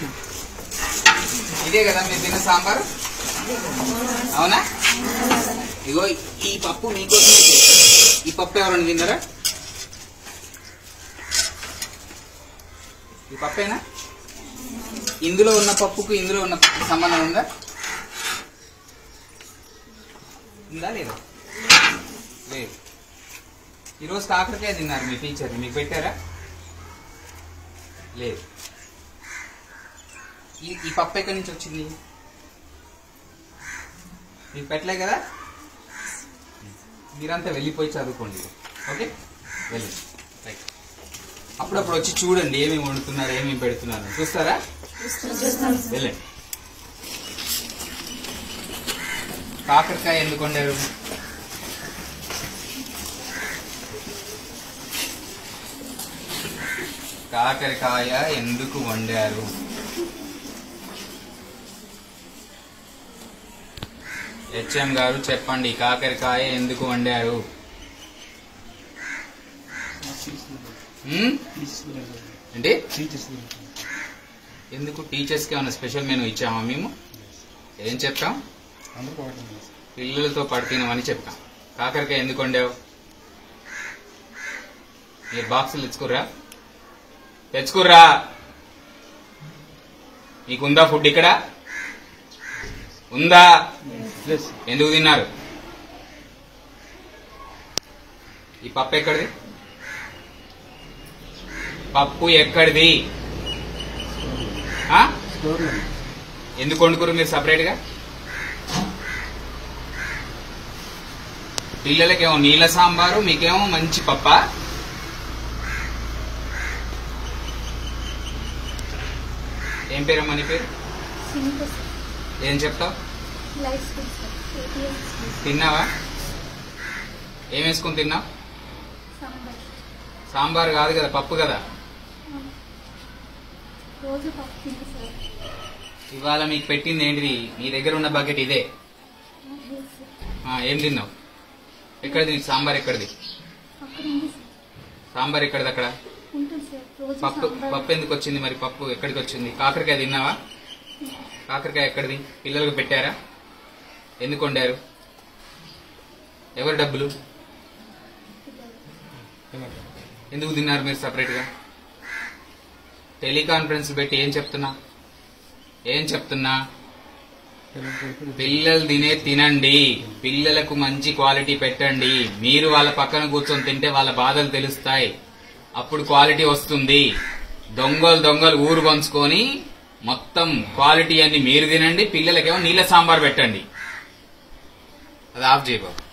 ఇదే కదా మీరు తిన్న సాంబారు, అవునా? ఇగో ఈ పప్పు మీకోసమే చేశారు. ఈ పప్పు ఎవరైనా తిన్నారా? ఈ పప్పేనా? ఇందులో ఉన్న పప్పుకు ఇందులో ఉన్న పప్పుకు సంబంధం ఉందా? ఉందా లేదా? లేదు. ఈరోజు కాకరకాయ తిన్నారు మీ టీచర్, మీకు పెట్టారా? లేదు. ఈ పప్పు ఎక్కడి నుంచి వచ్చింది? మీకు పెట్టలే కదా? మీరంతా వెళ్ళిపోయి చదువుకోండి. ఓకే, వెళ్ళండి. రైట్. అప్పుడప్పుడు వచ్చి చూడండి ఏమేమి వండుతున్నారు, ఏమేమి పెడుతున్నారు. చూస్తారా? వెళ్ళండి. కాకరకాయ ఎందుకు వండారు? కాకరకాయ ఎందుకు వండారు? హెచ్ఎం గారు చెప్పండి, కాకరకాయ ఎందుకు వండారు? అంటే ఎందుకు? టీచర్స్ కి ఏమైనా స్పెషల్ మెనూ ఇచ్చామా మేము? ఏం చెప్తాం? పిల్లలతో పడుతున్నామని చెప్తాం. కాకరకాయ ఎందుకు వండావు? మీరు బాక్సులు తెచ్చుకుర్రా? మీకుందా ఫుడ్ ఇక్కడ? ఉందా? ఎందుకు తిన్నారు? ఈ పప్పు ఎక్కడిది? పప్పు ఎక్కడిది? ఎందుకు వండుకురు మీరు సపరేట్ గా? పిల్లలకేమో నీళ్ళ సాంబారు, మీకేమో మంచి పప్ప. ఏం పేరమ్మా నీ పేరు? ఏం చెప్తావు? తిన్నావా? ఏం వేసుకుని తిన్నావు? సాంబార్ కాదు కదా, పప్పు కదా. ఇవాళ మీకు పెట్టింది ఏంటిది? మీ దగ్గర ఉన్న బకెట్ ఇదే. ఏం తిన్నావు? ఎక్కడిది సాంబార్? ఎక్కడిది సాంబార్? ఎక్కడిది అక్కడ? పప్పు ఎందుకు వచ్చింది మరి? పప్పు ఎక్కడికి వచ్చింది? కాకరకాయ తిన్నావా? కాకరకాయ ఎక్కడిది? పిల్లలకు పెట్టారా? ఎందుకు వండారు? ఎవరి డబ్బులు? ఎందుకు తిన్నారు మీరు సపరేట్ గా? టెలికాన్ఫరెన్స్ పెట్టి ఏం చెప్తున్నా? పిల్లలు తినండి, పిల్లలకు మంచి క్వాలిటీ పెట్టండి. మీరు వాళ్ళ పక్కన కూర్చొని తింటే వాళ్ళ బాధలు తెలుస్తాయి, అప్పుడు క్వాలిటీ వస్తుంది. దొంగలు ఊరు పంచుకొని మొత్తం క్వాలిటీ అన్ని మీరు తినండి, పిల్లలకేమో నీళ్ళ సాంబార్ పెట్టండి. అది ఆఫ్ చేయ బాబు.